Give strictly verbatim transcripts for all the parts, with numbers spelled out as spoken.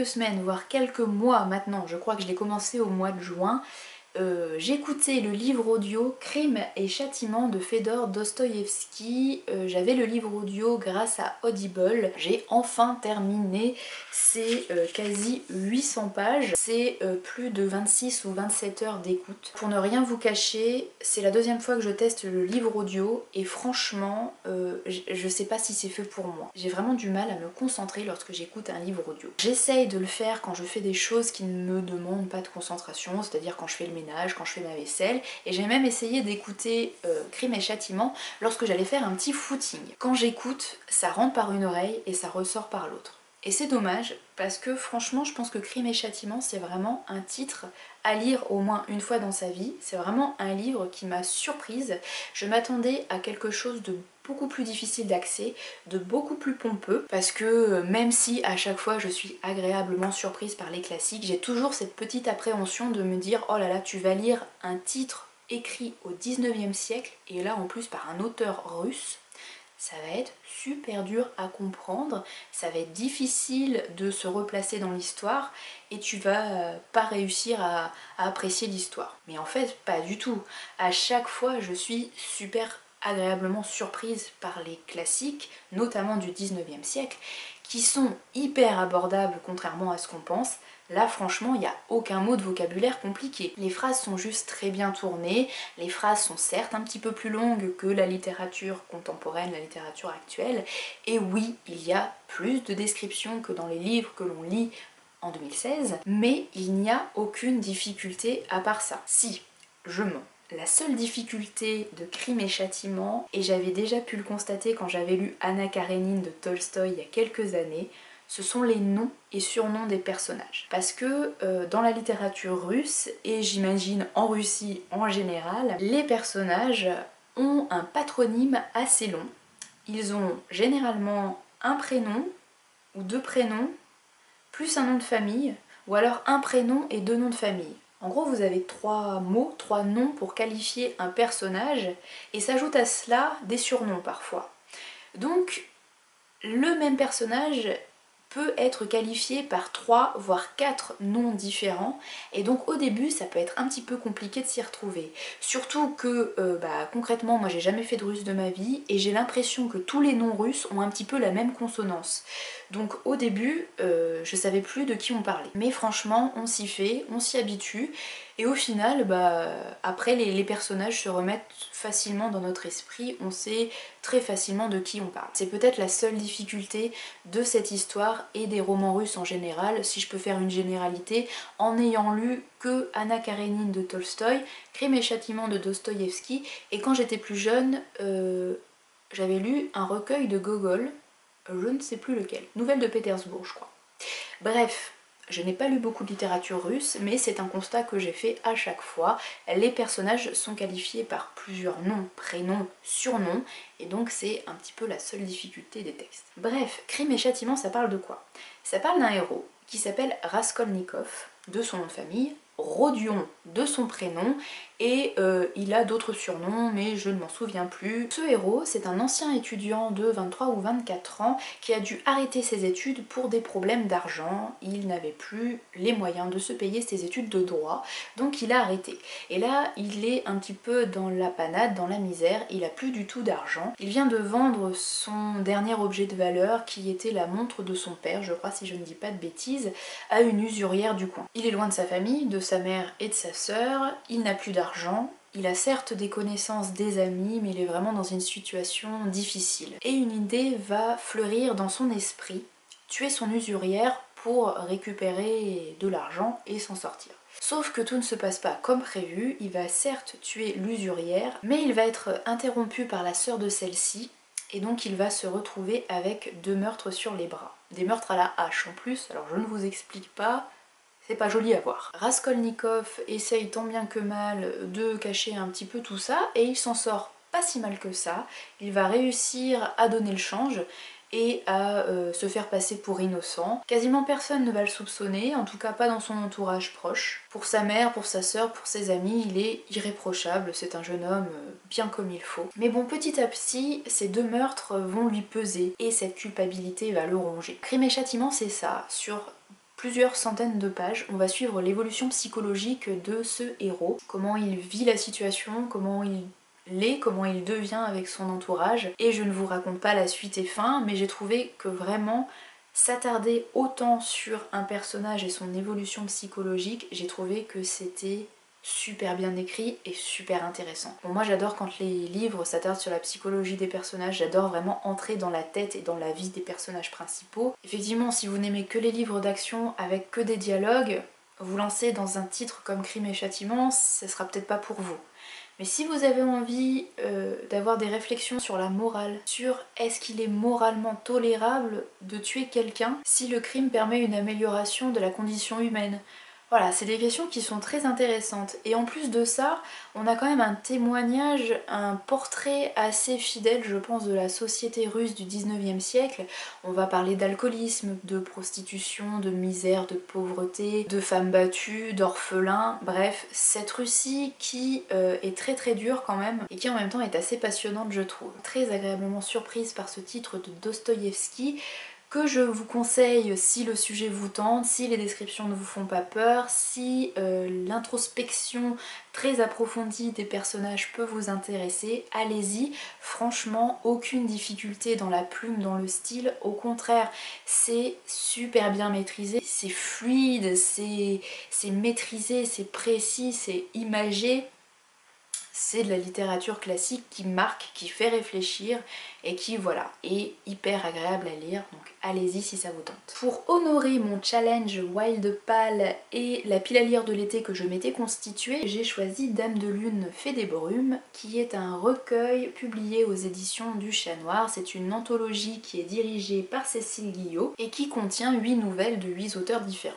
quelques semaines, voire quelques mois maintenant, je crois que je l'ai commencé au mois de juin, Euh, j'écoutais le livre audio Crime et Châtiment de Fedor Dostoïevski. Euh, J'avais le livre audio grâce à Audible. J'ai enfin terminé, c'est euh, quasi huit cents pages. C'est euh, plus de vingt-six ou vingt-sept heures d'écoute. Pour ne rien vous cacher, c'est la deuxième fois que je teste le livre audio et franchement, euh, je sais pas si c'est fait pour moi. J'ai vraiment du mal à me concentrer lorsque j'écoute un livre audio. J'essaye de le faire quand je fais des choses qui ne me demandent pas de concentration, c'est-à-dire quand je fais le ménage, quand je fais ma vaisselle, et j'ai même essayé d'écouter euh, Crime et Châtiment lorsque j'allais faire un petit footing. Quand j'écoute, ça rentre par une oreille et ça ressort par l'autre. Et c'est dommage parce que franchement je pense que Crime et Châtiment c'est vraiment un titre à lire au moins une fois dans sa vie. C'est vraiment un livre qui m'a surprise. Je m'attendais à quelque chose de beaucoup plus difficile d'accès, de beaucoup plus pompeux, parce que même si à chaque fois je suis agréablement surprise par les classiques, j'ai toujours cette petite appréhension de me dire oh là là, tu vas lire un titre écrit au dix-neuvième siècle et là en plus par un auteur russe. Ça va être super dur à comprendre, ça va être difficile de se replacer dans l'histoire et tu vas pas réussir à, à apprécier l'histoire. Mais en fait, pas du tout. À chaque fois, je suis super agréablement surprise par les classiques, notamment du dix-neuvième siècle, qui sont hyper abordables contrairement à ce qu'on pense. Là franchement il n'y a aucun mot de vocabulaire compliqué. Les phrases sont juste très bien tournées, les phrases sont certes un petit peu plus longues que la littérature contemporaine, la littérature actuelle, et oui, il y a plus de descriptions que dans les livres que l'on lit en deux mille seize, mais il n'y a aucune difficulté à part ça. Si, je mens. La seule difficulté de Crime et Châtiment, et j'avais déjà pu le constater quand j'avais lu Anna Karénine de Tolstoï il y a quelques années, ce sont les noms et surnoms des personnages. Parce que euh, dans la littérature russe, et j'imagine en Russie en général, les personnages ont un patronyme assez long. Ils ont généralement un prénom ou deux prénoms, plus un nom de famille, ou alors un prénom et deux noms de famille. En gros, vous avez trois mots, trois noms pour qualifier un personnage, et s'ajoute à cela des surnoms parfois. Donc, le même personnage peut être qualifié par trois voire quatre noms différents et donc au début ça peut être un petit peu compliqué de s'y retrouver. Surtout que euh, bah, concrètement moi j'ai jamais fait de russe de ma vie et j'ai l'impression que tous les noms russes ont un petit peu la même consonance. Donc au début euh, je savais plus de qui on parlait. Mais franchement on s'y fait, on s'y habitue et au final bah, après les, les personnages se remettent facilement dans notre esprit, on sait très facilement de qui on parle. C'est peut-être la seule difficulté de cette histoire et des romans russes en général, si je peux faire une généralité, en n'ayant lu que Anna Karénine de Tolstoï, Crime et Châtiment de Dostoïevski, et quand j'étais plus jeune, euh, j'avais lu un recueil de Gogol, je ne sais plus lequel, Nouvelles de Pétersbourg je crois. Bref, je n'ai pas lu beaucoup de littérature russe, mais c'est un constat que j'ai fait à chaque fois. Les personnages sont qualifiés par plusieurs noms, prénoms, surnoms, et donc c'est un petit peu la seule difficulté des textes. Bref, Crime et Châtiment, ça parle de quoi? Ça parle d'un héros qui s'appelle Raskolnikov, de son nom de famille, Rodion de son prénom, et euh, il a d'autres surnoms mais je ne m'en souviens plus. Ce héros, c'est un ancien étudiant de vingt-trois ou vingt-quatre ans qui a dû arrêter ses études pour des problèmes d'argent. Il n'avait plus les moyens de se payer ses études de droit, donc il a arrêté. Et là, il est un petit peu dans la panade, dans la misère, il a plus du tout d'argent. Il vient de vendre son dernier objet de valeur qui était la montre de son père, je crois si je ne dis pas de bêtises, à une usurière du coin. Il est loin de sa famille, de sa mère et de sa sœur, il n'a plus d'argent, il a certes des connaissances, des amis, mais il est vraiment dans une situation difficile. Et une idée va fleurir dans son esprit, tuer son usurière pour récupérer de l'argent et s'en sortir. Sauf que tout ne se passe pas comme prévu, il va certes tuer l'usurière, mais il va être interrompu par la sœur de celle-ci, et donc il va se retrouver avec deux meurtres sur les bras. Des meurtres à la hache en plus, alors je ne vous explique pas, c'est pas joli à voir. Raskolnikov essaye tant bien que mal de cacher un petit peu tout ça et il s'en sort pas si mal que ça. Il va réussir à donner le change et à euh, se faire passer pour innocent. Quasiment personne ne va le soupçonner, en tout cas pas dans son entourage proche. Pour sa mère, pour sa sœur, pour ses amis, il est irréprochable, c'est un jeune homme bien comme il faut. Mais bon, petit à petit, ces deux meurtres vont lui peser et cette culpabilité va le ronger. Crime et Châtiment, c'est ça, sur plusieurs centaines de pages. On va suivre l'évolution psychologique de ce héros, comment il vit la situation, comment il l'est, comment il devient avec son entourage. Et je ne vous raconte pas la suite et fin, mais j'ai trouvé que vraiment s'attarder autant sur un personnage et son évolution psychologique, j'ai trouvé que c'était super bien écrit et super intéressant. Bon, moi j'adore quand les livres s'attardent sur la psychologie des personnages, j'adore vraiment entrer dans la tête et dans la vie des personnages principaux. Effectivement, si vous n'aimez que les livres d'action avec que des dialogues, vous lancer dans un titre comme Crime et Châtiment, ce sera peut-être pas pour vous. Mais si vous avez envie euh, d'avoir des réflexions sur la morale, sur est-ce qu'il est moralement tolérable de tuer quelqu'un si le crime permet une amélioration de la condition humaine, voilà, c'est des questions qui sont très intéressantes. Et en plus de ça, on a quand même un témoignage, un portrait assez fidèle, je pense, de la société russe du dix-neuvième siècle. On va parler d'alcoolisme, de prostitution, de misère, de pauvreté, de femmes battues, d'orphelins, bref, cette Russie qui euh, est très très dure quand même, et qui en même temps est assez passionnante, je trouve. Très agréablement surprise par ce titre de Dostoïevski, que je vous conseille si le sujet vous tente, si les descriptions ne vous font pas peur, si euh, l'introspection très approfondie des personnages peut vous intéresser, allez-y. Franchement, aucune difficulté dans la plume, dans le style, au contraire, c'est super bien maîtrisé, c'est fluide, c'est maîtrisé, c'est précis, c'est imagé. C'est de la littérature classique qui marque, qui fait réfléchir et qui, voilà, est hyper agréable à lire, donc allez-y si ça vous tente. Pour honorer mon challenge Wild Pal et la pile à lire de l'été que je m'étais constituée, j'ai choisi Dame de Lune fait des brumes, qui est un recueil publié aux éditions du Chat Noir. C'est une anthologie qui est dirigée par Cécile Guillot et qui contient huit nouvelles de huit auteurs différents.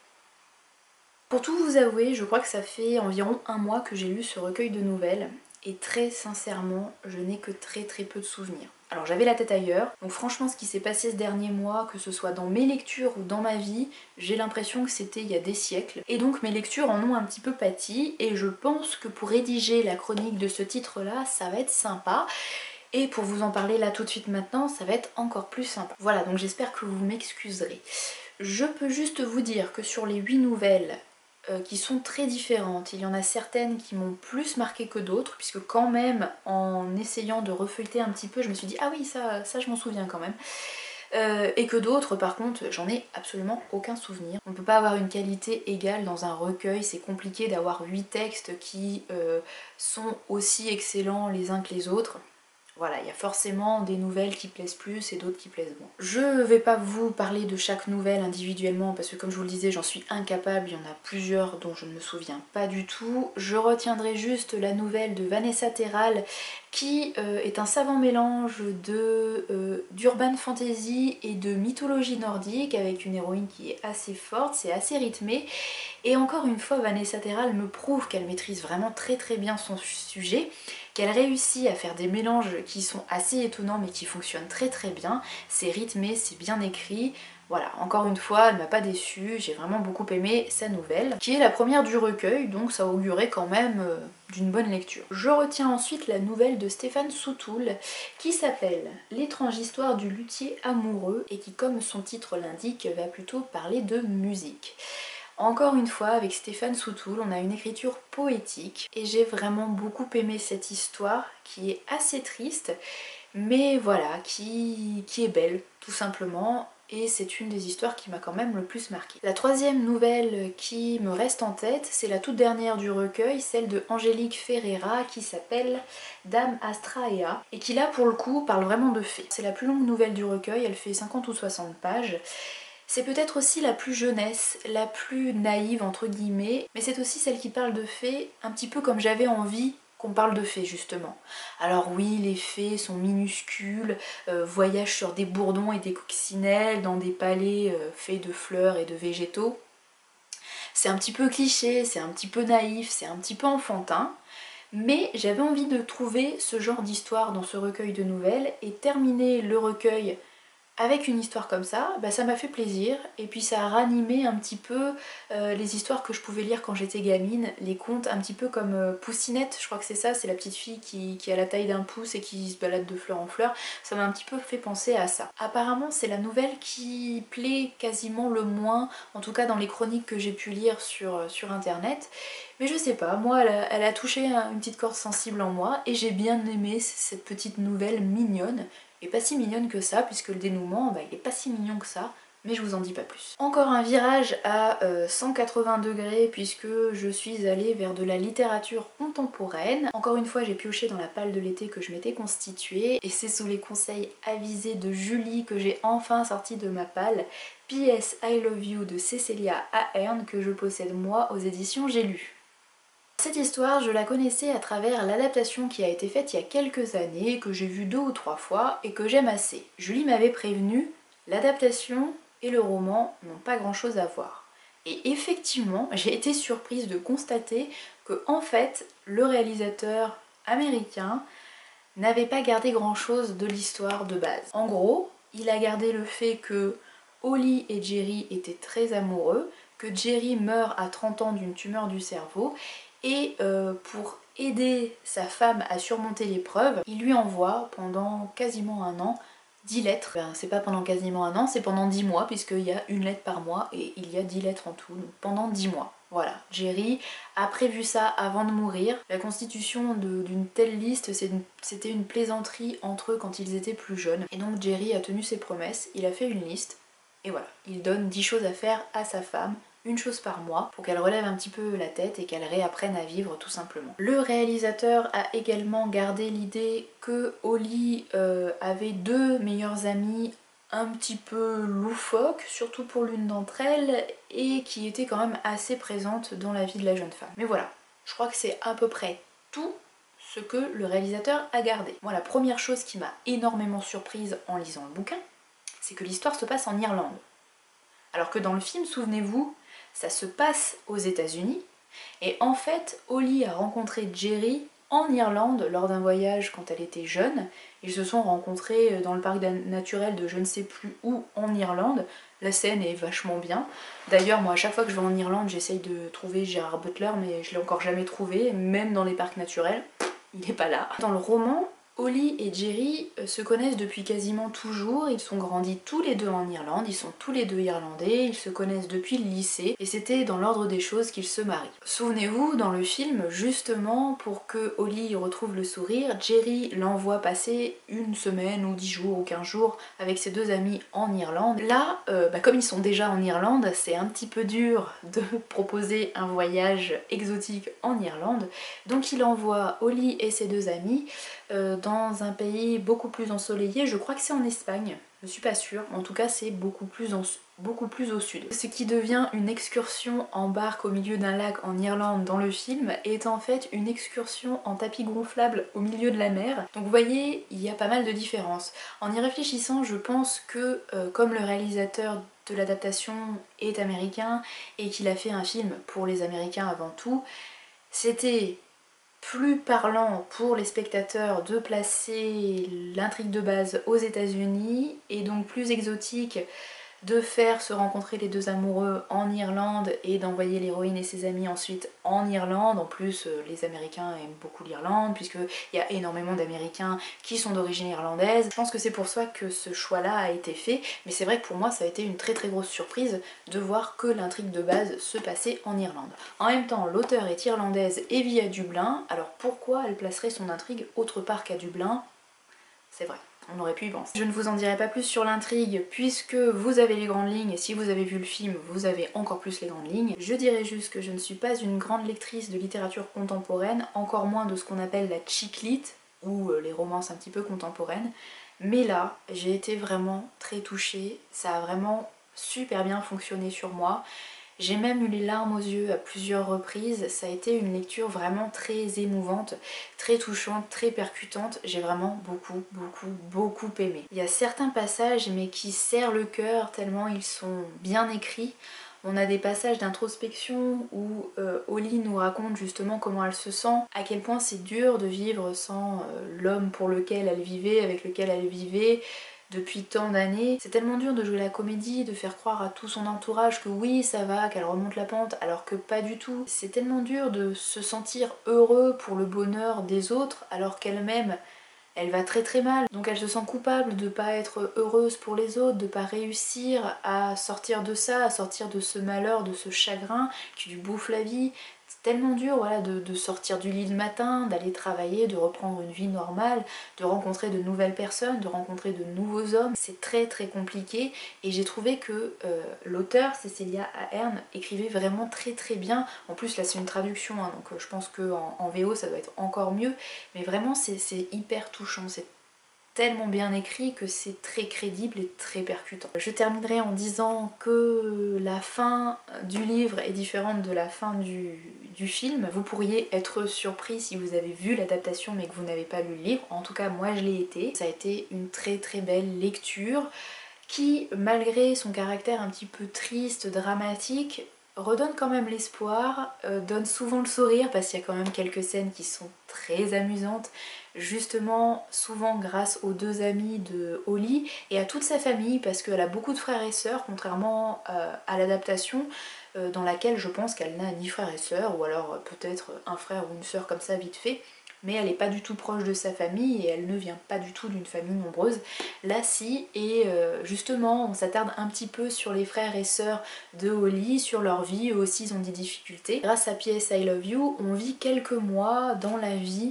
Pour tout vous avouer, je crois que ça fait environ un mois que j'ai lu ce recueil de nouvelles et très sincèrement, je n'ai que très très peu de souvenirs. Alors j'avais la tête ailleurs, donc franchement ce qui s'est passé ce dernier mois, que ce soit dans mes lectures ou dans ma vie, j'ai l'impression que c'était il y a des siècles. Et donc mes lectures en ont un petit peu pâti et je pense que pour rédiger la chronique de ce titre-là, ça va être sympa. Et pour vous en parler là tout de suite maintenant, ça va être encore plus sympa. Voilà, donc j'espère que vous m'excuserez. Je peux juste vous dire que sur les huit nouvelles, Euh, qui sont très différentes. Il y en a certaines qui m'ont plus marqué que d'autres, puisque quand même, en essayant de refeuilleter un petit peu, je me suis dit « Ah oui, ça, ça je m'en souviens quand même ». Euh, et que d'autres, par contre, j'en ai absolument aucun souvenir. On ne peut pas avoir une qualité égale dans un recueil, c'est compliqué d'avoir huit textes qui euh, sont aussi excellents les uns que les autres. Voilà, il y a forcément des nouvelles qui plaisent plus et d'autres qui plaisent moins. Je vais pas vous parler de chaque nouvelle individuellement parce que comme je vous le disais, j'en suis incapable, il y en a plusieurs dont je ne me souviens pas du tout. Je retiendrai juste la nouvelle de Vanessa Terral qui euh, est un savant mélange de euh, d'urban fantasy et de mythologie nordique avec une héroïne qui est assez forte, c'est assez rythmé. Et encore une fois, Vanessa Terral me prouve qu'elle maîtrise vraiment très très bien son sujet, qu'elle réussit à faire des mélanges qui sont assez étonnants mais qui fonctionnent très très bien. C'est rythmé, c'est bien écrit. Voilà, encore une fois, elle m'a pas déçue, j'ai vraiment beaucoup aimé sa nouvelle, qui est la première du recueil, donc ça augurait quand même euh, d'une bonne lecture. Je retiens ensuite la nouvelle de Stéphane Soutoul, qui s'appelle L'étrange histoire du luthier amoureux, et qui, comme son titre l'indique, va plutôt parler de musique. Encore une fois, avec Stéphane Soutoul, on a une écriture poétique et j'ai vraiment beaucoup aimé cette histoire qui est assez triste, mais voilà, qui, qui est belle tout simplement. Et c'est une des histoires qui m'a quand même le plus marquée. La troisième nouvelle qui me reste en tête, c'est la toute dernière du recueil, celle de Angélique Ferreira qui s'appelle Dame Astraea et qui là pour le coup parle vraiment de fées. C'est la plus longue nouvelle du recueil, elle fait cinquante ou soixante pages. C'est peut-être aussi la plus jeunesse, la plus naïve entre guillemets, mais c'est aussi celle qui parle de fées un petit peu comme j'avais envie qu'on parle de fées justement. Alors oui, les fées sont minuscules, euh, voyagent sur des bourdons et des coccinelles dans des palais euh, faits de fleurs et de végétaux. C'est un petit peu cliché, c'est un petit peu naïf, c'est un petit peu enfantin, mais j'avais envie de trouver ce genre d'histoire dans ce recueil de nouvelles et terminer le recueil Avec une histoire comme ça, bah ça m'a fait plaisir et puis ça a ranimé un petit peu euh, les histoires que je pouvais lire quand j'étais gamine, les contes un petit peu comme euh, Poussinette, je crois que c'est ça, c'est la petite fille qui, qui a la taille d'un pouce et qui se balade de fleur en fleur, ça m'a un petit peu fait penser à ça. Apparemment c'est la nouvelle qui plaît quasiment le moins, en tout cas dans les chroniques que j'ai pu lire sur, sur internet, mais je sais pas, moi elle a, elle a touché une petite corde sensible en moi et j'ai bien aimé cette petite nouvelle mignonne. Et pas si mignonne que ça, puisque le dénouement, bah, il est pas si mignon que ça, mais je vous en dis pas plus. Encore un virage à euh, cent quatre-vingts degrés, puisque je suis allée vers de la littérature contemporaine. Encore une fois, j'ai pioché dans la palle de l'été que je m'étais constituée, et c'est sous les conseils avisés de Julie que j'ai enfin sorti de ma palle P S I Love You de Cécilia Ahern que je possède moi aux éditions J'ai lu. Cette histoire, je la connaissais à travers l'adaptation qui a été faite il y a quelques années, que j'ai vue deux ou trois fois et que j'aime assez. Julie m'avait prévenu, l'adaptation et le roman n'ont pas grand chose à voir. Et effectivement, j'ai été surprise de constater que en fait, le réalisateur américain n'avait pas gardé grand chose de l'histoire de base. En gros, il a gardé le fait que Holly et Jerry étaient très amoureux, que Jerry meurt à trente ans d'une tumeur du cerveau, et euh, pour aider sa femme à surmonter l'épreuve, il lui envoie pendant quasiment un an dix lettres. Ben, c'est pas pendant quasiment un an, c'est pendant dix mois, puisqu'il y a une lettre par mois et il y a dix lettres en tout, donc pendant dix mois. Voilà, Jerry a prévu ça avant de mourir. La constitution d'une telle liste, c'était une plaisanterie entre eux quand ils étaient plus jeunes. Et donc Jerry a tenu ses promesses, il a fait une liste, et voilà, il donne dix choses à faire à sa femme, une chose par mois, pour qu'elle relève un petit peu la tête et qu'elle réapprenne à vivre tout simplement. Le réalisateur a également gardé l'idée que Holly euh, avait deux meilleures amies un petit peu loufoques, surtout pour l'une d'entre elles, et qui étaient quand même assez présentes dans la vie de la jeune femme. Mais voilà, je crois que c'est à peu près tout ce que le réalisateur a gardé. Moi, la première chose qui m'a énormément surprise en lisant le bouquin, c'est que l'histoire se passe en Irlande. Alors que dans le film, souvenez-vous, ça se passe aux États-Unis, et en fait, Holly a rencontré Jerry en Irlande lors d'un voyage quand elle était jeune. Ils se sont rencontrés dans le parc naturel de je ne sais plus où en Irlande. La scène est vachement bien. D'ailleurs, moi, à chaque fois que je vais en Irlande, j'essaye de trouver Gérard Butler, mais je l'ai encore jamais trouvé, même dans les parcs naturels. Il n'est pas là. Dans le roman, Holly et Jerry se connaissent depuis quasiment toujours, ils sont grandis tous les deux en Irlande, ils sont tous les deux irlandais, ils se connaissent depuis le lycée et c'était dans l'ordre des choses qu'ils se marient. Souvenez-vous, dans le film, justement, pour que Holly retrouve le sourire, Jerry l'envoie passer une semaine ou dix jours ou quinze jours avec ses deux amis en Irlande. Là, euh, bah comme ils sont déjà en Irlande, c'est un petit peu dur de proposer un voyage exotique en Irlande, donc il envoie Holly et ses deux amis euh, dans un pays beaucoup plus ensoleillé, je crois que c'est en Espagne, je suis pas sûre, en tout cas c'est beaucoup plus, en, beaucoup plus au sud. Ce qui devient une excursion en barque au milieu d'un lac en Irlande dans le film est en fait une excursion en tapis gonflable au milieu de la mer. Donc vous voyez, il y a pas mal de différences. En y réfléchissant, je pense que euh, comme le réalisateur de l'adaptation est américain et qu'il a fait un film pour les Américains avant tout, c'était plus parlant pour les spectateurs de placer l'intrigue de base aux États-Unis et donc plus exotique de faire se rencontrer les deux amoureux en Irlande et d'envoyer l'héroïne et ses amis ensuite en Irlande. En plus, les Américains aiment beaucoup l'Irlande puisqu'il y a énormément d'Américains qui sont d'origine irlandaise. Je pense que c'est pour ça que ce choix-là a été fait, mais c'est vrai que pour moi ça a été une très très grosse surprise de voir que l'intrigue de base se passait en Irlande. En même temps, l'auteure est irlandaise et vit à Dublin, alors pourquoi elle placerait son intrigue autre part qu'à Dublin? C'est vrai. On aurait pu y penser. Je ne vous en dirai pas plus sur l'intrigue puisque vous avez les grandes lignes et si vous avez vu le film, vous avez encore plus les grandes lignes. Je dirais juste que je ne suis pas une grande lectrice de littérature contemporaine, encore moins de ce qu'on appelle la chick lit ou les romances un petit peu contemporaines. Mais là, j'ai été vraiment très touchée, ça a vraiment super bien fonctionné sur moi. J'ai même eu les larmes aux yeux à plusieurs reprises, ça a été une lecture vraiment très émouvante, très touchante, très percutante, j'ai vraiment beaucoup, beaucoup, beaucoup aimé. Il y a certains passages mais qui serrent le cœur tellement ils sont bien écrits. On a des passages d'introspection où euh, Holly nous raconte justement comment elle se sent, à quel point c'est dur de vivre sans euh, l'homme pour lequel elle vivait, avec lequel elle vivait, depuis tant d'années. C'est tellement dur de jouer la comédie, de faire croire à tout son entourage que oui ça va, qu'elle remonte la pente, alors que pas du tout. C'est tellement dur de se sentir heureux pour le bonheur des autres alors qu'elle-même elle va très très mal, donc elle se sent coupable de pas être heureuse pour les autres, de pas réussir à sortir de ça, à sortir de ce malheur, de ce chagrin qui lui bouffe la vie. C'est tellement dur voilà, de, de sortir du lit le matin, d'aller travailler, de reprendre une vie normale, de rencontrer de nouvelles personnes, de rencontrer de nouveaux hommes. C'est très très compliqué et j'ai trouvé que euh, l'auteur, Cecilia Ahern, écrivait vraiment très très bien. En plus là c'est une traduction, hein, donc euh, je pense qu'en en V O ça doit être encore mieux, mais vraiment c'est hyper touchant. C'est tellement bien écrit que c'est très crédible et très percutant. Je terminerai en disant que la fin du livre est différente de la fin du, du film. Vous pourriez être surpris si vous avez vu l'adaptation mais que vous n'avez pas lu le livre. En tout cas moi je l'ai été. Ça a été une très très belle lecture qui, malgré son caractère un petit peu triste, dramatique, redonne quand même l'espoir, euh, donne souvent le sourire parce qu'il y a quand même quelques scènes qui sont très amusantes, justement souvent grâce aux deux amis de Holly et à toute sa famille parce qu'elle a beaucoup de frères et sœurs, contrairement euh, à l'adaptation euh, dans laquelle je pense qu'elle n'a ni frères et sœurs, ou alors euh, peut-être un frère ou une sœur comme ça vite fait, mais elle n'est pas du tout proche de sa famille et elle ne vient pas du tout d'une famille nombreuse. Là si, et euh, justement on s'attarde un petit peu sur les frères et sœurs de Holly, sur leur vie, eux aussi ils ont des difficultés. Grâce à P S I Love You, on vit quelques mois dans la vie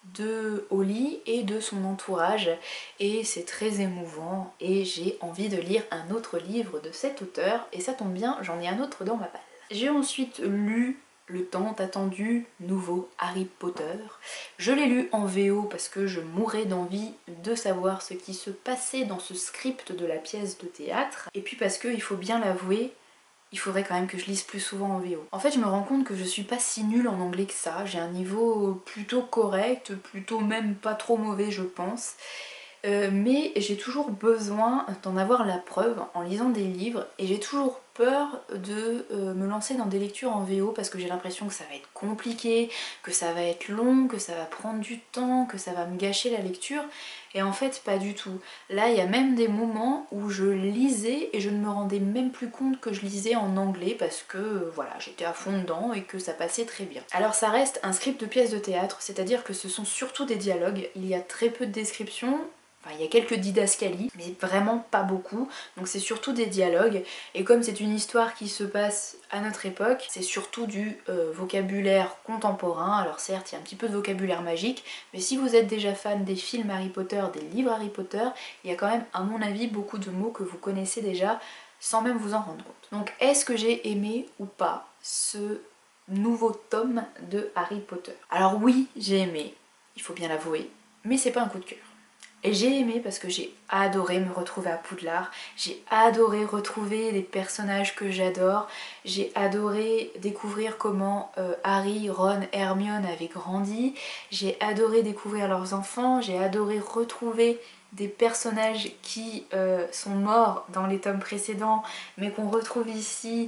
de Holly et de son entourage et c'est très émouvant et j'ai envie de lire un autre livre de cet auteur et ça tombe bien, j'en ai un autre dans ma palle. J'ai ensuite lu le tant attendu nouveau Harry Potter. Je l'ai lu en V O parce que je mourais d'envie de savoir ce qui se passait dans ce script de la pièce de théâtre et puis parce que, il faut bien l'avouer, il faudrait quand même que je lise plus souvent en V O. En fait je me rends compte que je suis pas si nulle en anglais que ça, j'ai un niveau plutôt correct, plutôt même pas trop mauvais je pense. Euh, mais j'ai toujours besoin d'en avoir la preuve en lisant des livres et j'ai toujours peur de euh, me lancer dans des lectures en V O parce que j'ai l'impression que ça va être compliqué, que ça va être long, que ça va prendre du temps, que ça va me gâcher la lecture et en fait pas du tout. Là il y a même des moments où je lisais et je ne me rendais même plus compte que je lisais en anglais parce que euh, voilà j'étais à fond dedans et que ça passait très bien. Alors ça reste un script de pièce de théâtre, c'est-à-dire que ce sont surtout des dialogues, il y a très peu de descriptions. Enfin, il y a quelques didascalies, mais vraiment pas beaucoup, donc c'est surtout des dialogues, et comme c'est une histoire qui se passe à notre époque, c'est surtout du euh, vocabulaire contemporain. Alors certes, il y a un petit peu de vocabulaire magique, mais si vous êtes déjà fan des films Harry Potter, des livres Harry Potter, il y a quand même, à mon avis, beaucoup de mots que vous connaissez déjà, sans même vous en rendre compte. Donc est-ce que j'ai aimé ou pas ce nouveau tome de Harry Potter? Alors oui, j'ai aimé, il faut bien l'avouer, mais c'est pas un coup de cœur. Et j'ai aimé parce que j'ai adoré me retrouver à Poudlard, j'ai adoré retrouver des personnages que j'adore, j'ai adoré découvrir comment euh, Harry, Ron, Hermione avaient grandi, j'ai adoré découvrir leurs enfants, j'ai adoré retrouver des personnages qui euh, sont morts dans les tomes précédents mais qu'on retrouve ici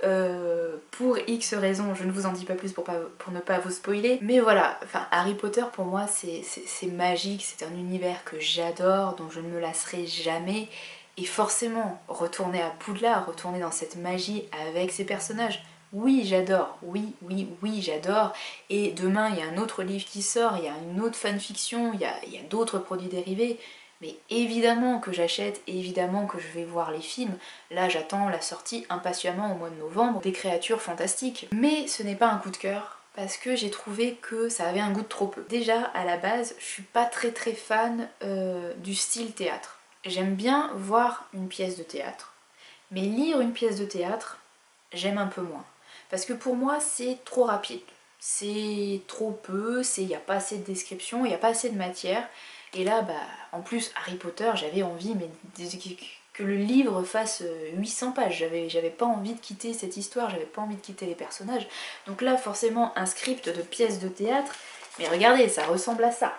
euh, pour X raisons, je ne vous en dis pas plus pour, pas, pour ne pas vous spoiler, mais voilà, enfin Harry Potter pour moi c'est magique, c'est un univers que j'adore, dont je ne me lasserai jamais, et forcément retourner à Poudlard, retourner dans cette magie avec ces personnages, oui j'adore, oui oui oui j'adore, et demain il y a un autre livre qui sort, il y a une autre fanfiction, il y a, il y a d'autres produits dérivés, mais évidemment que j'achète, évidemment que je vais voir les films. Là j'attends la sortie impatiemment au mois de novembre des Créatures Fantastiques. Mais ce n'est pas un coup de cœur parce que j'ai trouvé que ça avait un goût de trop peu. Déjà à la base je suis pas très très fan euh, du style théâtre. J'aime bien voir une pièce de théâtre, mais lire une pièce de théâtre j'aime un peu moins. Parce que pour moi c'est trop rapide, c'est trop peu, il n'y a pas assez de description, il n'y a pas assez de matière. Et là, bah, en plus, Harry Potter, j'avais envie mais que le livre fasse huit cents pages. J'avais pas envie de quitter cette histoire, j'avais pas envie de quitter les personnages. Donc là, forcément, un script de pièce de théâtre, mais regardez, ça ressemble à ça.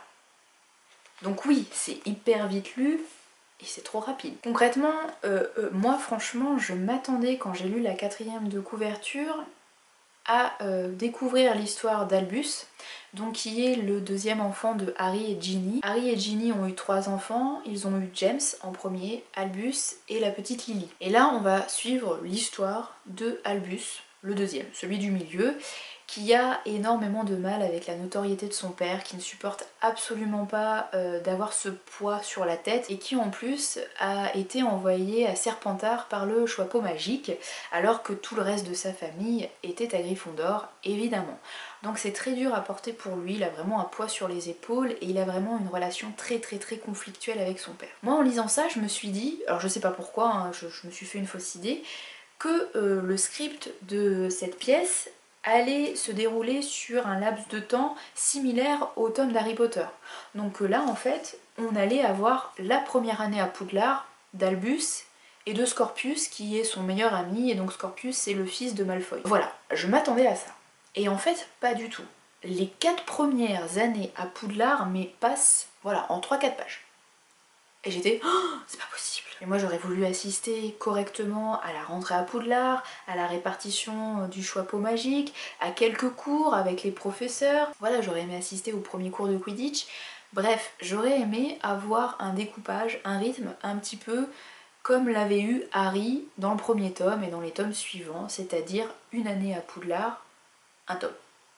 Donc oui, c'est hyper vite lu et c'est trop rapide. Concrètement, euh, euh, moi franchement, je m'attendais quand j'ai lu la quatrième de couverture à euh, découvrir l'histoire d'Albus, donc qui est le deuxième enfant de Harry et Ginny. Harry et Ginny ont eu trois enfants, ils ont eu James en premier, Albus et la petite Lily. Et là on va suivre l'histoire de Albus, le deuxième, celui du milieu, qui a énormément de mal avec la notoriété de son père, qui ne supporte absolument pas euh, d'avoir ce poids sur la tête et qui en plus a été envoyé à Serpentard par le Choixpeau magique alors que tout le reste de sa famille était à Gryffondor évidemment. Donc c'est très dur à porter pour lui, il a vraiment un poids sur les épaules et il a vraiment une relation très très très conflictuelle avec son père. Moi en lisant ça je me suis dit, alors je sais pas pourquoi, hein, je, je me suis fait une fausse idée, que euh, le script de cette pièce allait se dérouler sur un laps de temps similaire au tome d'Harry Potter. Donc là en fait on allait avoir la première année à Poudlard d'Albus et de Scorpius qui est son meilleur ami, et donc Scorpius c'est le fils de Malfoy. Voilà, je m'attendais à ça. Et en fait pas du tout. Les quatre premières années à Poudlard mais passent voilà, en trois quatre pages. Et j'étais, oh, c'est pas possible. Et moi j'aurais voulu assister correctement à la rentrée à Poudlard, à la répartition du Choixpeau magique, à quelques cours avec les professeurs. Voilà, j'aurais aimé assister au premier cours de Quidditch. Bref, j'aurais aimé avoir un découpage, un rythme un petit peu comme l'avait eu Harry dans le premier tome et dans les tomes suivants, c'est-à-dire une année à Poudlard, un tome.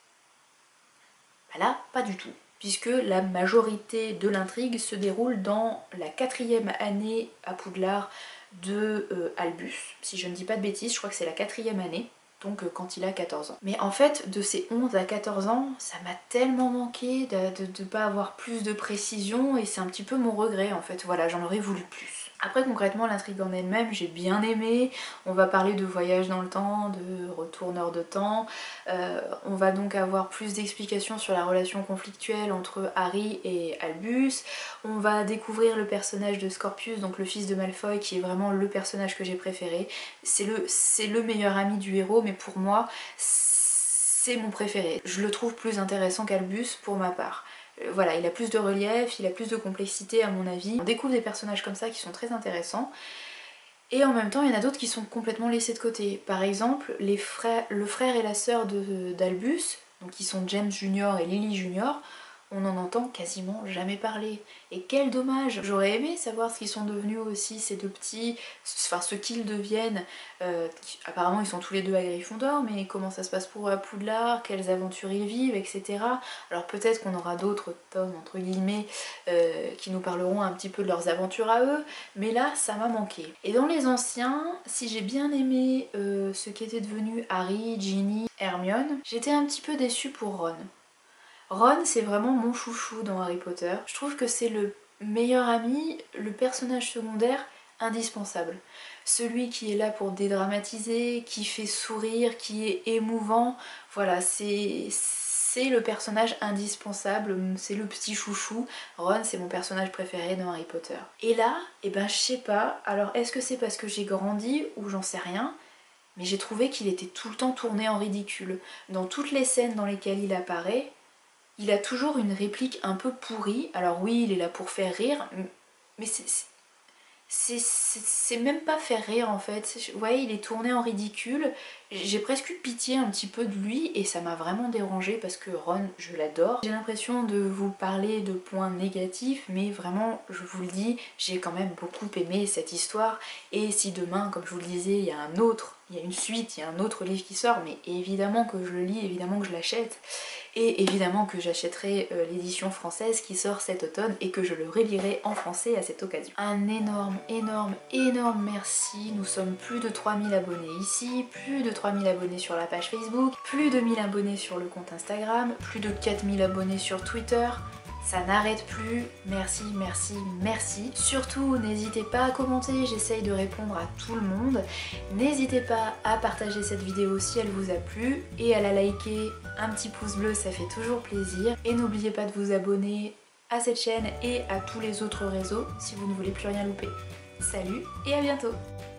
Bah là, pas du tout, puisque la majorité de l'intrigue se déroule dans la quatrième année à Poudlard de euh, Albus. Si je ne dis pas de bêtises, je crois que c'est la quatrième année, donc euh, quand il a quatorze ans. Mais en fait, de ces onze à quatorze ans, ça m'a tellement manqué de ne pas avoir plus de précision, et c'est un petit peu mon regret en fait, voilà, j'en aurais voulu plus. Après concrètement l'intrigue en elle-même j'ai bien aimé, on va parler de voyage dans le temps, de retourneur de temps, euh, on va donc avoir plus d'explications sur la relation conflictuelle entre Harry et Albus, on va découvrir le personnage de Scorpius, donc le fils de Malfoy qui est vraiment le personnage que j'ai préféré, c'est le, c'est le meilleur ami du héros mais pour moi c'est mon préféré, je le trouve plus intéressant qu'Albus pour ma part. Voilà, il a plus de relief, il a plus de complexité à mon avis. On découvre des personnages comme ça qui sont très intéressants. Et en même temps, il y en a d'autres qui sont complètement laissés de côté. Par exemple, les frères, le frère et la sœur d'Albus, donc qui sont James Junior et Lily Junior, on n'en entend quasiment jamais parler. Et quel dommage! J'aurais aimé savoir ce qu'ils sont devenus aussi, ces deux petits, enfin ce qu'ils deviennent. Euh, apparemment ils sont tous les deux à Gryffondor, mais comment ça se passe pour eux à Poudlard, quelles aventures ils vivent, et cetera. Alors peut-être qu'on aura d'autres tomes, entre guillemets, euh, qui nous parleront un petit peu de leurs aventures à eux, mais là ça m'a manqué. Et dans les anciens, si j'ai bien aimé euh, ce qu'étaient devenus Harry, Ginny, Hermione, j'étais un petit peu déçue pour Ron. Ron c'est vraiment mon chouchou dans Harry Potter. Je trouve que c'est le meilleur ami, le personnage secondaire indispensable. Celui qui est là pour dédramatiser, qui fait sourire, qui est émouvant. Voilà, c'est c'est le personnage indispensable, c'est le petit chouchou. Ron c'est mon personnage préféré dans Harry Potter. Et là, eh ben je sais pas, alors est-ce que c'est parce que j'ai grandi ou j'en sais rien, mais j'ai trouvé qu'il était tout le temps tourné en ridicule. Dans toutes les scènes dans lesquelles il apparaît, il a toujours une réplique un peu pourrie. Alors oui, il est là pour faire rire, mais c'est même pas faire rire en fait. Vous voyez, il est tourné en ridicule. J'ai presque eu pitié un petit peu de lui et ça m'a vraiment dérangée parce que Ron, je l'adore. J'ai l'impression de vous parler de points négatifs, mais vraiment, je vous le dis, j'ai quand même beaucoup aimé cette histoire. Et si demain, comme je vous le disais, il y a un autre, il y a une suite, il y a un autre livre qui sort, mais évidemment que je le lis, évidemment que je l'achète. Et évidemment que j'achèterai euh, l'édition française qui sort cet automne et que je le relirai en français à cette occasion. Un énorme, énorme, énorme merci. Nous sommes plus de trois mille abonnés ici, plus de trois mille abonnés sur la page Facebook, plus de mille abonnés sur le compte Instagram, plus de quatre mille abonnés sur Twitter. Ça n'arrête plus, merci, merci, merci. Surtout, n'hésitez pas à commenter, j'essaye de répondre à tout le monde. N'hésitez pas à partager cette vidéo si elle vous a plu et à la liker, un petit pouce bleu, ça fait toujours plaisir. Et n'oubliez pas de vous abonner à cette chaîne et à tous les autres réseaux si vous ne voulez plus rien louper. Salut et à bientôt!